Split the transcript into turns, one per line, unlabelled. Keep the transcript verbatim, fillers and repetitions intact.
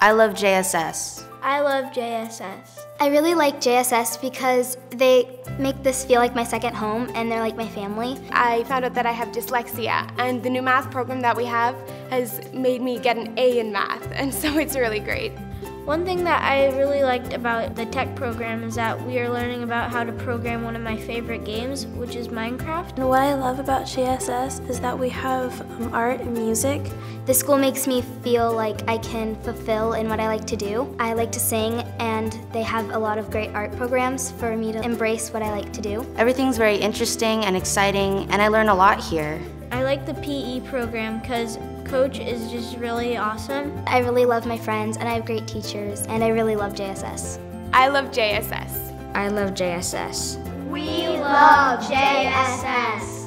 I love J S S.
I love J S S.
I really like J S S because they make this feel like my second home and they're like my family.
I found out that I have dyslexia, and the new math program that we have has made me get an A in math, and so it's really great.
One thing that I really liked about the tech program is that we are learning about how to program one of my favorite games, which is Minecraft.
And what I love about J S S is that we have um, art and music.
The school makes me feel like I can fulfill in what I like to do. I like to sing, and they have a lot of great art programs for me to embrace what I like to do.
Everything's very interesting and exciting, and I learn a lot here.
I like the P E program because Coach is just really awesome.
I really love my friends, and I have great teachers, and I really love J S S.
I love J S S.
I love J S S.
We love J S S.